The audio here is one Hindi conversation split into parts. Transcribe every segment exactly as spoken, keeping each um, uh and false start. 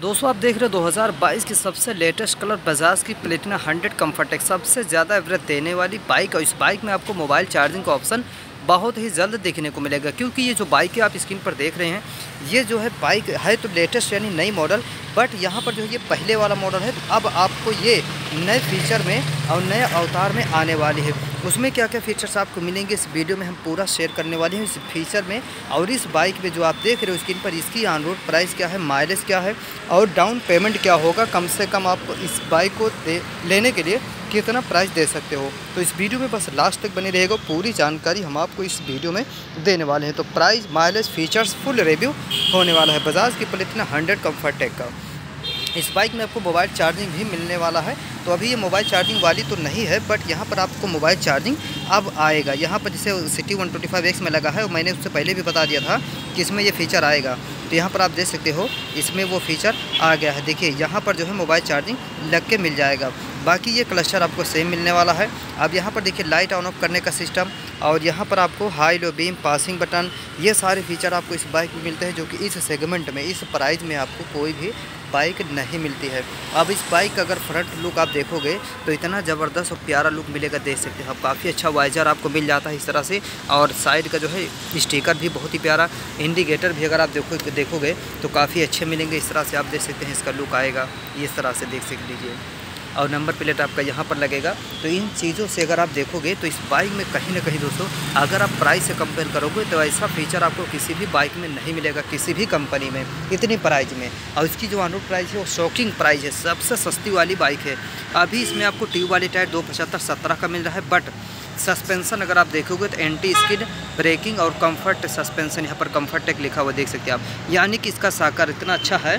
दोस्तों आप देख रहे हो दो हज़ार बाईस की सबसे लेटेस्ट कलर बजाज की प्लेटिना हंड्रेड कम्फर्टेक सबसे ज़्यादा एवरेज देने वाली बाइक। और इस बाइक में आपको मोबाइल चार्जिंग का ऑप्शन बहुत ही जल्द देखने को मिलेगा, क्योंकि ये जो बाइक है आप स्क्रीन पर देख रहे हैं ये जो है बाइक है तो लेटेस्ट यानी नई मॉडल, बट यहाँ पर जो है ये पहले वाला मॉडल है। तो अब आपको ये नए फीचर में और नए अवतार में आने वाली है। उसमें क्या क्या फीचर्स आपको मिलेंगे इस वीडियो में हम पूरा शेयर करने वाले हैं इस फीचर में। और इस बाइक में जो आप देख रहे हो स्क्रीन पर, इसकी ऑन रोड प्राइस क्या है, माइलेज क्या है और डाउन पेमेंट क्या होगा, कम से कम आप इस बाइक को लेने के लिए कितना प्राइस दे सकते हो। तो इस वीडियो में बस लास्ट तक बने रहेगा, पूरी जानकारी हम आपको इस वीडियो में देने वाले हैं। तो price, mileage, features full review होने वाला है बजाज की प्लेटिना हंड्रेड कम्फर्टेक का। इस बाइक में आपको मोबाइल चार्जिंग भी मिलने वाला है। तो अभी ये मोबाइल चार्जिंग वाली तो नहीं है, बट यहाँ पर आपको मोबाइल चार्जिंग अब आएगा। यहाँ पर जैसे city one twenty five X में लगा है, और मैंने उससे पहले भी बता दिया था कि इसमें ये फीचर आएगा। तो यहाँ पर आप देख सकते हो इसमें वो फीचर आ गया है। देखिए यहाँ पर जो है मोबाइल चार्जिंग लग के मिल जाएगा। बाकी ये क्लस्टर आपको सेम मिलने वाला है। अब यहाँ पर देखिए लाइट ऑन ऑफ करने का सिस्टम, और यहाँ पर आपको high low beam, passing button, ये सारे फीचर आपको इस बाइक में मिलते हैं, जो कि इस सेगमेंट में, इस प्राइस में आपको कोई भी बाइक नहीं मिलती है। अब इस बाइक का अगर फ्रंट लुक आप देखोगे तो इतना ज़बरदस्त और प्यारा लुक मिलेगा, देख सकते हो आप। काफ़ी अच्छा वाइजर आपको मिल जाता है इस तरह से, और साइड का जो है स्टिकर भी बहुत ही प्यारा, इंडिकेटर भी अगर आप देखो देखोगे तो काफ़ी अच्छे मिलेंगे। इस तरह से आप देख सकते हैं इसका लुक आएगा, इस तरह से देख सक लीजिए। और नंबर प्लेट आपका यहाँ पर लगेगा। तो इन चीज़ों से अगर आप देखोगे तो इस बाइक में कहीं ना कहीं दोस्तों अगर आप प्राइस से कंपेयर करोगे तो ऐसा फीचर आपको किसी भी बाइक में नहीं मिलेगा, किसी भी कंपनी में, इतनी प्राइस में। और इसकी जो ऑन रोड प्राइस है वो शॉकिंग प्राइस है, सबसे सस्ती वाली बाइक है। अभी इसमें आपको ट्यूब वाली टायर दो पचहत्तर सत्रह का मिल रहा है, बट सस्पेंसन अगर आप देखोगे तो एंटी स्किड ब्रेकिंग और कंफर्ट सस्पेंसन, यहाँ पर कंफर्टेक लिखा हुआ देख सकते हैं आप। यानी कि इसका साकर इतना अच्छा है,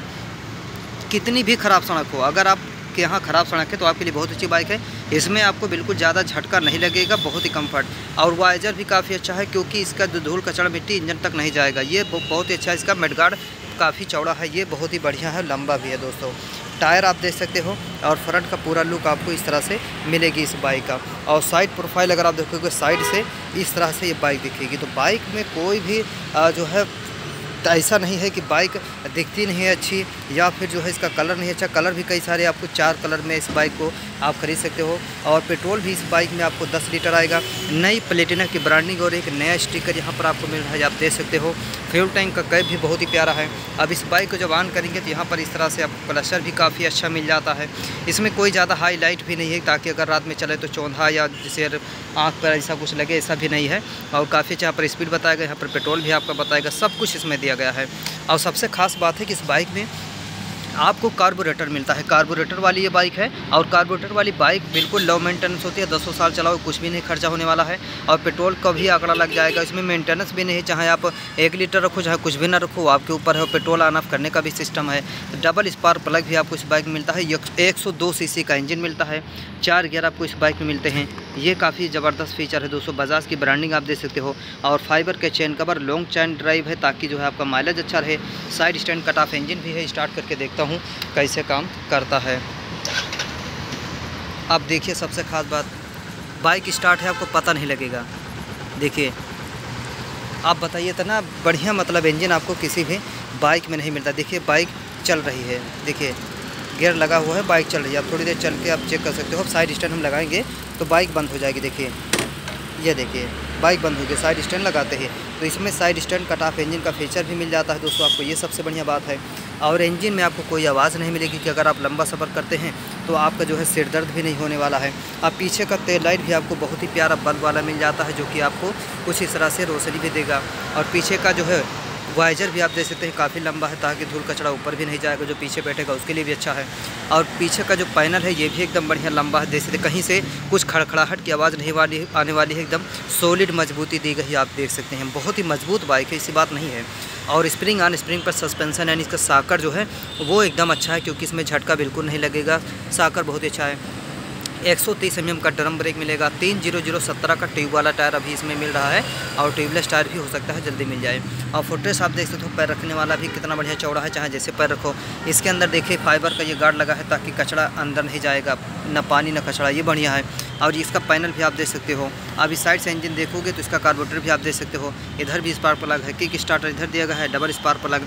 कितनी भी ख़राब सड़क हो, अगर आप कि यहाँ ख़राब सड़क है तो आपके लिए बहुत अच्छी बाइक है। इसमें आपको बिल्कुल ज़्यादा झटका नहीं लगेगा, बहुत ही कंफर्ट। और वाइजर भी काफ़ी अच्छा है, क्योंकि इसका धूल कचरा मिट्टी इंजन तक नहीं जाएगा। ये बहुत ही अच्छा है। इसका मेडगार्ड काफ़ी चौड़ा है, ये बहुत ही बढ़िया है, लंबा भी है दोस्तों। टायर आप देख सकते हो, और फ्रंट का पूरा लुक आपको इस तरह से मिलेगी इस बाइक का। और साइड प्रोफाइल अगर आप देखोगे साइड से इस तरह से ये बाइक दिखेगी। तो बाइक में कोई भी जो है तो ऐसा नहीं है कि बाइक दिखती नहीं है अच्छी, या फिर जो है इसका कलर नहीं अच्छा। कलर भी कई सारे आपको चार कलर में इस बाइक को आप खरीद सकते हो। और पेट्रोल भी इस बाइक में आपको दस लीटर आएगा। नई प्लेटिना की ब्रांडिंग और एक नया स्टिकर यहाँ पर आपको मिल रहा है, आप देख सकते हो। फ्यूल टैंक का कैप भी बहुत ही प्यारा है। अब इस बाइक को जब ऑन करेंगे तो यहाँ पर इस तरह से आपको क्लस्टर भी काफ़ी अच्छा मिल जाता है। इसमें कोई ज़्यादा हाई लाइट भी नहीं है, ताकि अगर रात में चले तो चौंधा या जैसे आँख पर ऐसा कुछ लगे, ऐसा भी नहीं है। और काफ़ी अच्छा यहाँ पर स्पीड बताएगा, यहाँ पर पेट्रोल भी आपका बताएगा, सब कुछ इसमें दिया गया है। और सबसे खास बात है कि इस बाइक में आपको कार्बोरेटर मिलता है। कार्बोरेटर वाली ये बाइक है, और कार्बोरेटर वाली बाइक बिल्कुल लो मेंटेनेंस होती है। दसों साल चलाओ कुछ भी नहीं खर्चा होने वाला है। और पेट्रोल का भी आंकड़ा लग जाएगा, इसमें मेंटेनेंस भी नहीं है। चाहे आप एक लीटर रखो चाहे कुछ भी ना रखो, आपके ऊपर है। पेट्रोल ऑन ऑफ करने का भी सिस्टम है। डबल स्पार्क प्लग भी आपको इस बाइक में मिलता है। एक सौ दो सी सी का इंजन मिलता है। चार गियर आपको इस बाइक में मिलते हैं। ये काफ़ी ज़बरदस्त फीचर है दोस्तों। बजाज की ब्रांडिंग आप देख सकते हो। और फाइबर के chain cover, long chain drive है, ताकि जो है आपका माइलेज अच्छा रहे। Side stand cut off engine भी है। स्टार्ट करके देखता हूँ कैसे काम करता है। अब देखिए सबसे खास बात, बाइक स्टार्ट है आपको पता नहीं लगेगा। देखिए आप बताइए, इतना बढ़िया मतलब इंजन आपको किसी भी बाइक में नहीं मिलता। देखिए बाइक चल रही है, देखिए गियर लगा हुआ है, बाइक चल रही है। आप थोड़ी देर चल के आप चेक कर सकते हो। साइड स्टैंड हम लगाएंगे तो बाइक बंद हो जाएगी। देखिए ये देखिए बाइक बंद हो गई साइड स्टैंड लगाते हैं। तो इसमें side stand cut off engine का फीचर भी मिल जाता है दोस्तों आपको, ये सबसे बढ़िया बात है। और इंजन में आपको कोई आवाज़ नहीं मिलेगी, कि अगर आप लंबा सफ़र करते हैं तो आपका जो है सिर दर्द भी नहीं होने वाला है। अब पीछे का टेल लाइट भी आपको बहुत ही प्यारा बल्ब वाला मिल जाता है, जो कि आपको कुछ इस तरह से रोशनी भी देगा। और पीछे का जो है वाइजर भी आप देख सकते हैं काफ़ी लंबा है, ताकि धूल कचरा ऊपर भी नहीं जाएगा, जो पीछे बैठेगा उसके लिए भी अच्छा है। और पीछे का जो पैनल है ये भी एकदम बढ़िया लंबा है, देख सकते कहीं से कुछ खड़खड़ाहट की आवाज़ नहीं वाली आने वाली है। एकदम सॉलिड मजबूती दी गई, आप देख सकते हैं। बहुत ही मजबूत बाइक है, ऐसी बात नहीं है। और स्प्रिंग ऑन स्प्रिंग पर सस्पेंसन यानी इसका साकर जो है वो एकदम अच्छा है, क्योंकि इसमें झटका बिल्कुल नहीं लगेगा। साकर बहुत ही अच्छा है। एक सौ तीस एम एम का ड्रम ब्रेक मिलेगा। तीन जीरो जीरो सत्रह का ट्यूब वाला टायर अभी इसमें मिल रहा है, और ट्यूबलेस टायर भी हो सकता है जल्दी मिल जाए। और फुटरेस्ट आप देख सकते हो, पैर रखने वाला भी कितना बढ़िया चौड़ा है, चाहे जैसे पैर रखो। इसके अंदर देखिए फाइबर का ये गार्ड लगा है, ताकि कचरा अंदर नहीं जाएगा, न पानी न कचरा, ये बढ़िया है। और इसका पैनल भी आप देख सकते हो। अब इस साइड से इंजन देखोगे तो इसका कार्बोरेटर भी आप देख सकते हो। इधर भी स्पार्क प्लग है, किक स्टार्टर इधर दिया गया है, डबल स्पार्क प्लग।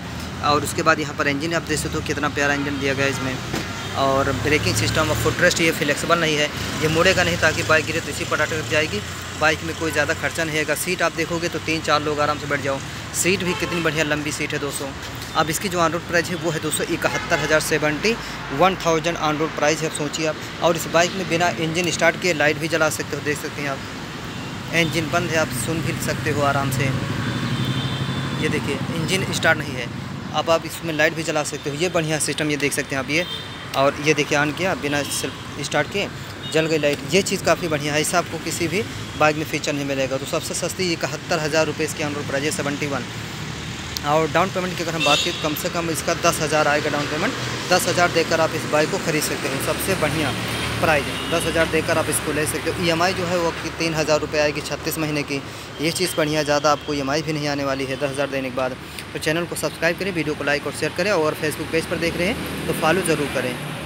और उसके बाद यहाँ पर इंजन आप देख सकते हो कितना प्यारा इंजन दिया गया है इसमें। और ब्रेकिंग सिस्टम और फुटरेस्ट ये फ्लेक्सिबल नहीं है, ये मुड़ेगा नहीं ताकि बाइक गिरे तो इसी पर अटक जाएगी। बाइक में कोई ज़्यादा खर्चा नहीं है। सीट आप देखोगे तो तीन चार लोग आराम से बैठ जाओ। सीट भी कितनी बढ़िया लंबी सीट है दोस्तों। अब इसकी जो ऑन रोड प्राइस है वो है दोस्तों इकहत्तर हज़ार seventy one thousand on road price है। अब सोचिए आप, और इस बाइक में बिना इंजन स्टार्ट किए लाइट भी जला सकते हो, देख सकते हैं आप। इंजन बंद है, आप सुन भी सकते हो आराम से। ये देखिए इंजन स्टार्ट नहीं है, अब आप इसमें लाइट भी जला सकते हो। ये बढ़िया सिस्टम ये देख सकते हैं आप ये। और ये देखिए ऑन किया बिना स्टार्ट किए जल गई लाइट। ये चीज़ काफ़ी बढ़िया है, ऐसा आपको किसी भी बाइक में फीचर नहीं मिलेगा। तो सबसे सस्ती इकहत्तर हज़ार रुपये इसकी ऑन रोड प्राइस है सेवेंटी वन। और डाउन पेमेंट की अगर हम बात करें तो कम से कम इसका दस हज़ार आएगा डाउन पेमेंट। दस हज़ार देकर आप इस बाइक को खरीद सकते हो। सबसे बढ़िया प्राइस है, दस हज़ार देकर आप इसको ले सकते हो। ई एम आई जो है वो आपकी तीन हज़ार रुपये आएगी छत्तीस महीने की। ये चीज़ बढ़िया, ज़्यादा आपको ई एम आई भी नहीं आने वाली है दस हज़ार देने के बाद। तो चैनल को सब्सक्राइब करें, वीडियो को लाइक और शेयर करें, और फेसबुक पेज पर देख रहे हैं तो फॉलो ज़रूर करें।